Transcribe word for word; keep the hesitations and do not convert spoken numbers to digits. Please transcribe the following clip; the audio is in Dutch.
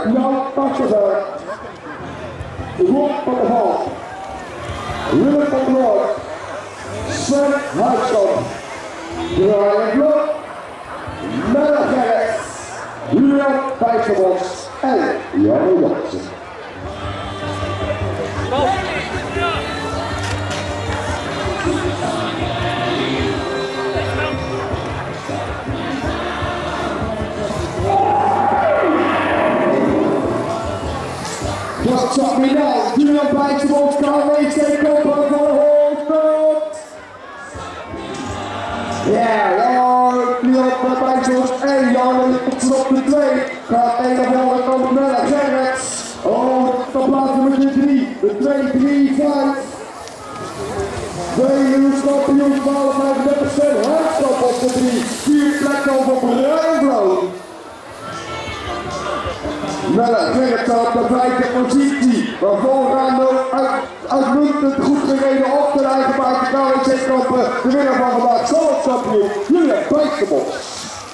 Jan Tassenberg, Rob van der Val, Willem van der Noord, Sven Huiskamp, Brian Blok, Melle Gerrit, Julian Bijsselbos en Jan Jansen. What's up me now? Julian Bijsselbos kan mee steken voor de hoofdpunt. Ja, ja, Julian Bijsselbos en Jan op de twee. Gaat een naar voren komen Melle Gerrit. Oh, dan plaatsen we de drie. De twee, drie, vijf. Twee nieuwe kampioen, twaalf, vijfendertig procent. Hartstap op de drie. Vier plekken over Brian Blok. Melle Gerrit staat op de vijfde positie, maar vooraan uit, uitmuntend goed gereden op de eigen buiten K W C-kampen. De winnaar van vandaag zal het kampioen, Julian Bijsselbos.